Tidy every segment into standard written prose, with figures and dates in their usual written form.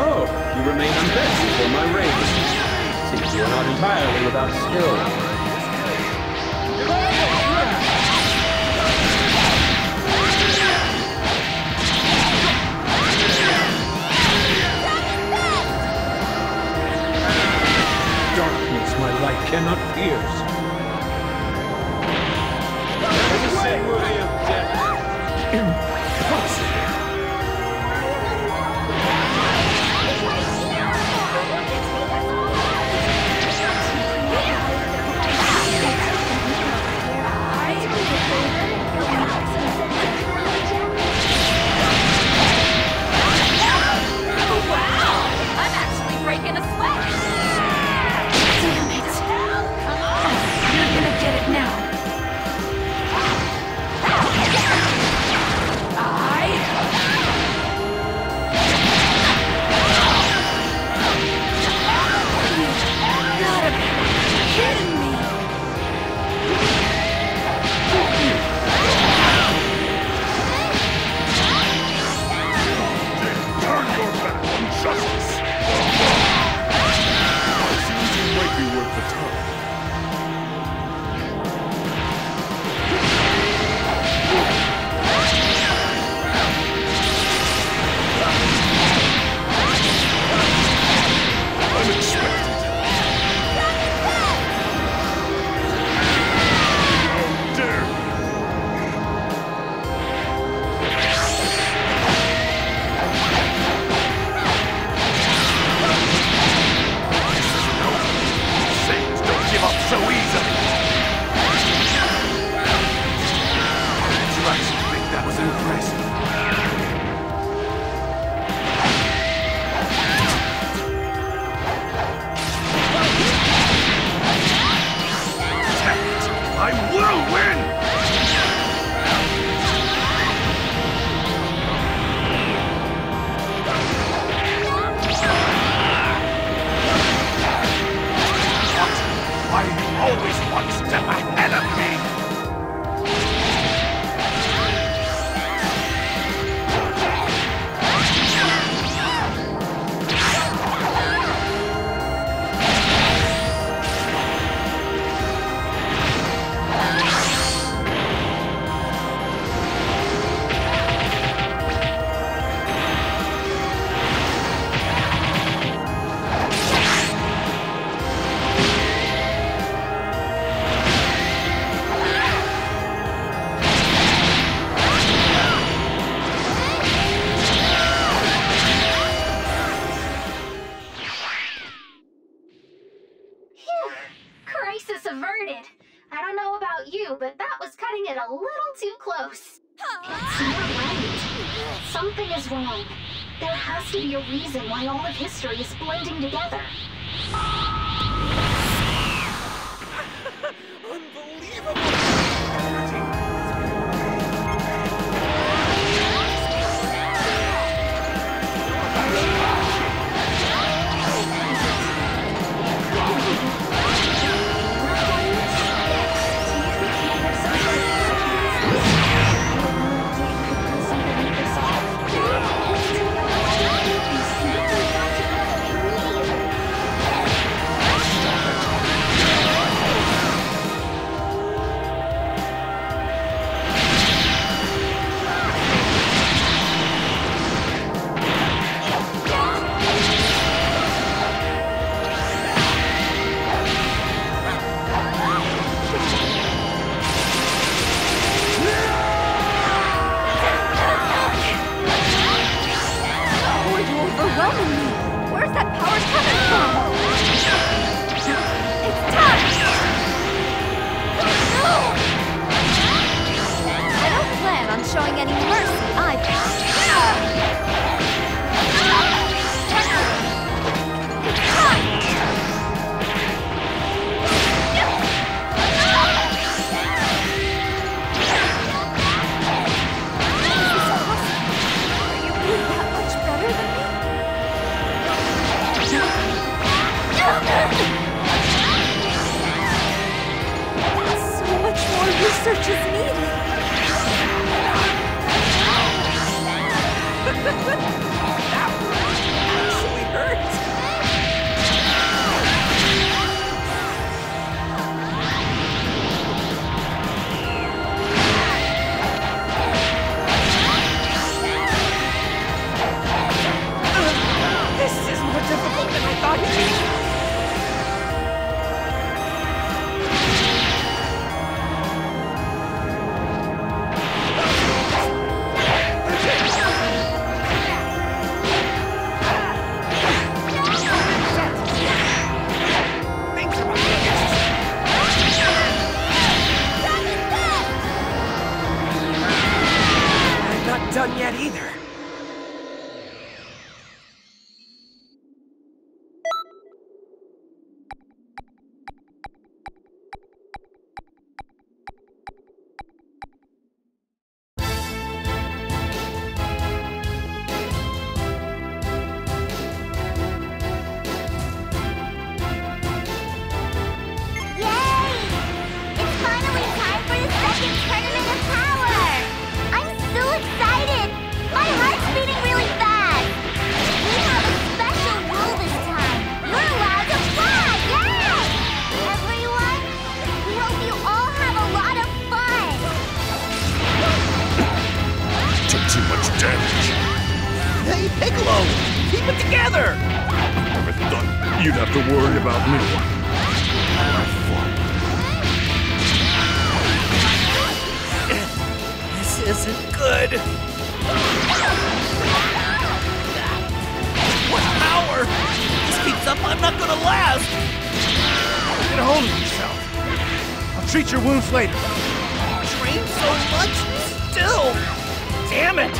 Oh, you remain unbent before my rage. Seems you are not entirely without skill. Darkness my light cannot pierce. Impossible. Breaking a sweat! Damn it! Come on! You're gonna get it now! You gotta be kidding me! Turn your back on justice! Might be worth the time. Unexpected. How dare you! Saints don't give up so easily! Did you actually think that was impressive? I will win! Why are you always one step ahead of me? Crisis averted. I don't know about you, but that was cutting it a little too close. It's not right. Something is wrong. There has to be a reason why all of history is blending together. Overwhelming me! Where's that power coming from? It's touch! No! I don't plan on showing any mercy either. It's touch! Are you really that much better than me? So much more research is needed. Actually You'd have to worry about me. This isn't good. What power? If this keeps up, I'm not gonna last. Get a hold of yourself. I'll treat your wounds later. Train so much, still. Damn it.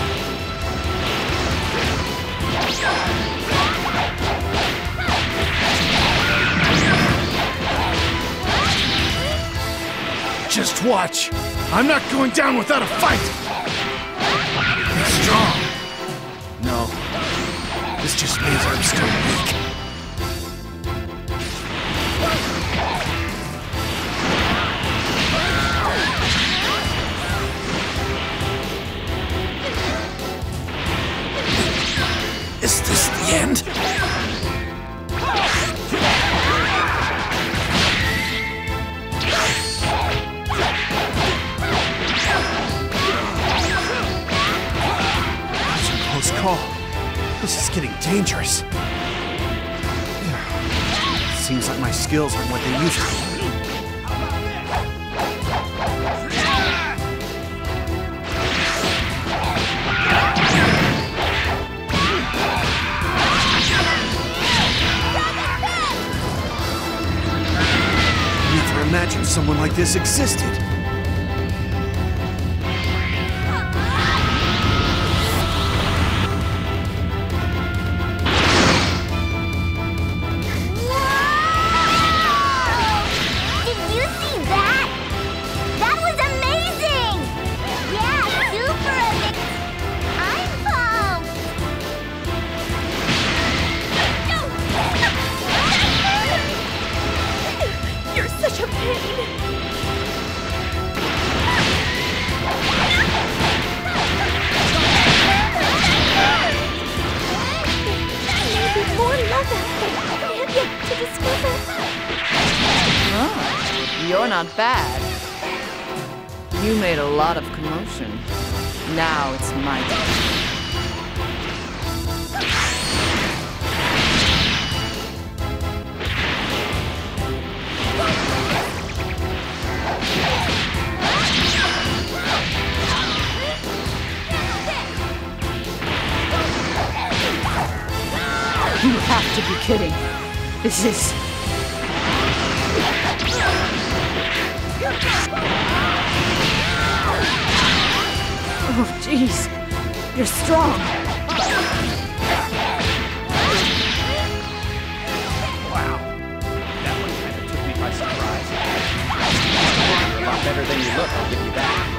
Just watch. I'm not going down without a fight. Be strong. No. This just means I'm still weak. Is this the end? That's a close call. This is getting dangerous. Seems like my skills aren't what they used to be. Imagine someone like this existed. Did you see that? That was amazing! Yeah, super amazing! I'm pumped! You're such a pain. Maybe more love out there. I have yet to discover. Oh, you're not bad. You made a lot of commotion. Now it's my turn. You have to be kidding. This is... Oh, jeez. You're strong. Wow. That one kind of took me by surprise. You're a lot better than you look, I'll give you that.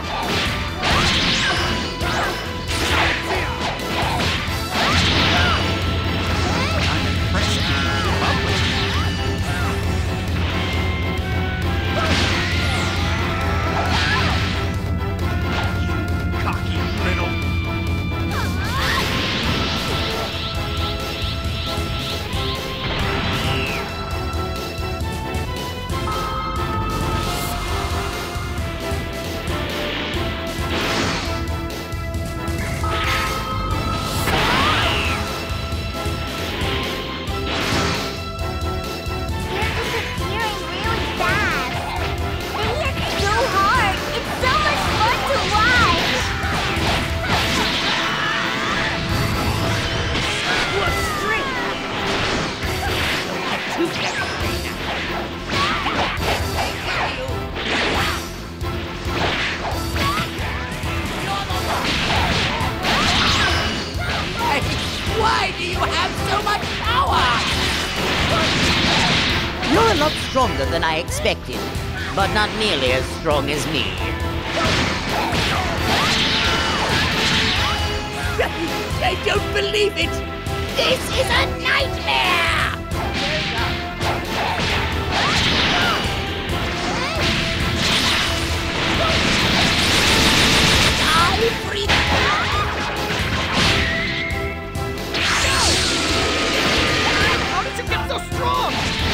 Why do you have so much power? You're a lot stronger than I expected, but not nearly as strong as me. I don't believe it! This is a nightmare! I breathe. How did you get so strong?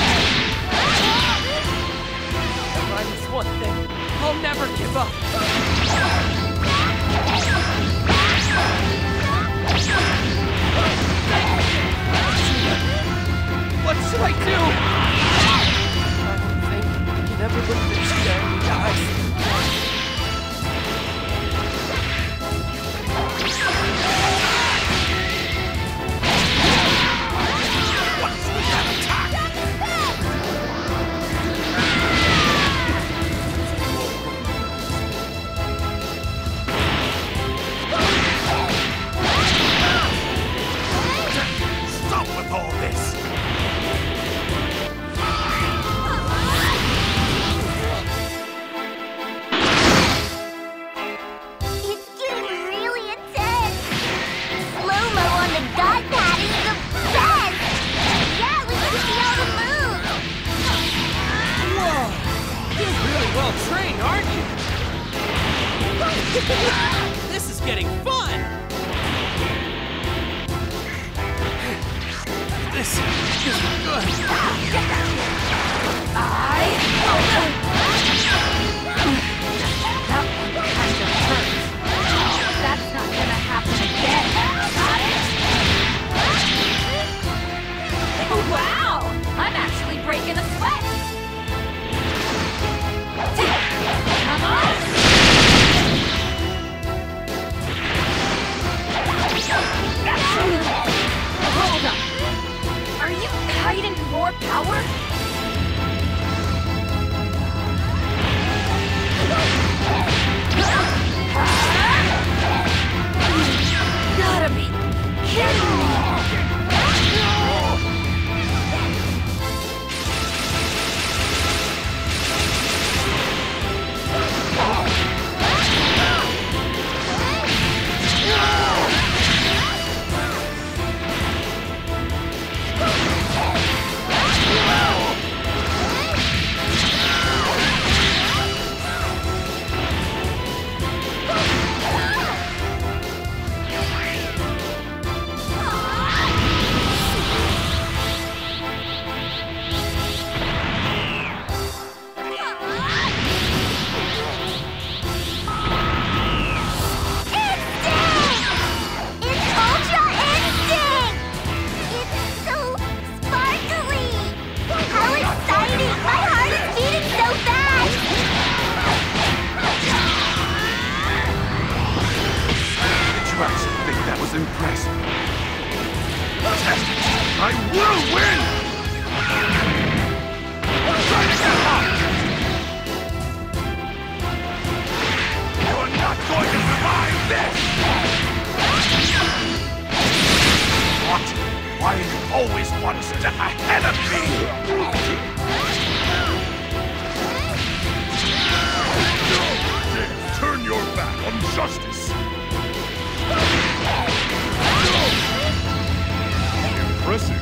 If I'm this one thing, I'll never give up. Stop with all this! It's getting really intense. Slow-mo on the dot pad is the best. Yeah, we can see all the moves. Whoa! You're really well trained, aren't you? This is getting fun! This isn't good. That's not gonna happen again. Got it? Oh, wow! I'm actually breaking a sweat! Come on! Hold up! Are you hiding more power? Gotta be kidding me! Impressive. I will win! Try to get up! You're not going to survive this! What? Why are you always one step ahead of me? No, turn your back on justice! Impressive.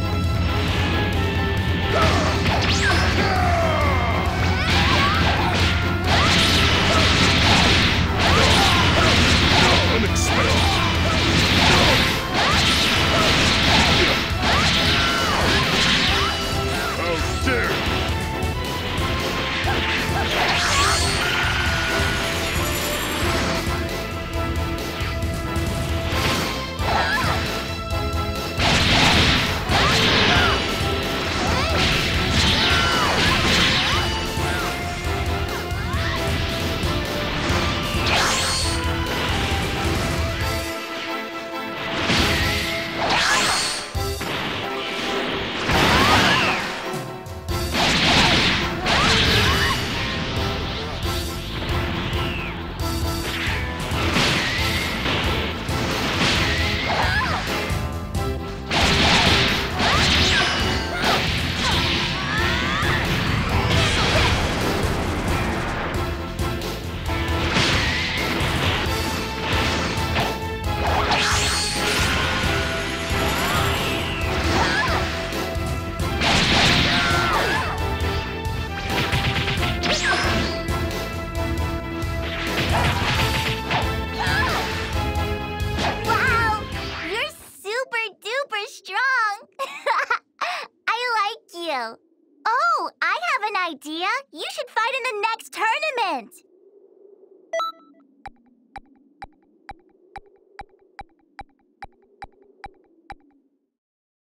Unexpected. How dare you! Oh, I have an idea. You should fight in the next tournament.